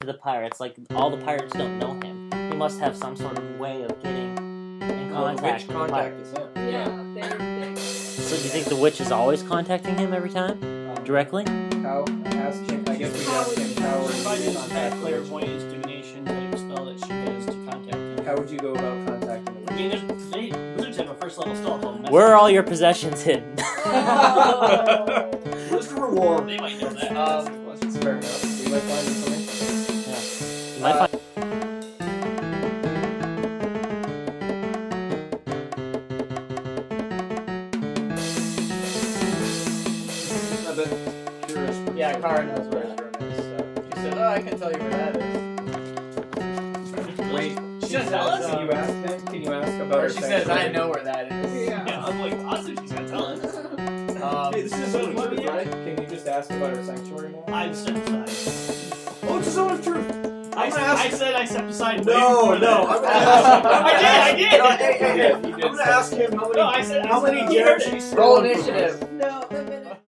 the pirates. Like, all the pirates don't know him. He must have some sort of way of getting in contact Which with the contact pirates. is him? Yeah, So do you think the witch is always contacting him every time? Directly? How? Ask him. I guess we ask him how If I would you use contact that clairvoyance divination type spell that she has to contact him. How would you go about contacting the I mean, wizards have a first level spell called message. Where are all your possessions hidden? What's the reward? They might know that. It's fair enough. We might find information. You might find A bit curious. Yeah, Kara knows where his room is. So she said, "Oh, I can tell you where that is." Wait, She just says, can you ask him? Can you ask about or her she says, sanctuary? "I know where that is." Yeah, I'm like, honestly, she's gonna tell us. Hey, this is Zone of Truth, right? Can you just ask about her sanctuary more? I'm set aside. Oh, it's a Zone of Truth! I said I set aside. No, way before no, that. I'm gonna ask I did. No, hey, I'm gonna ask him how many, No, I said how many you heard dares it. she's Roll stolen from initiative. us. No.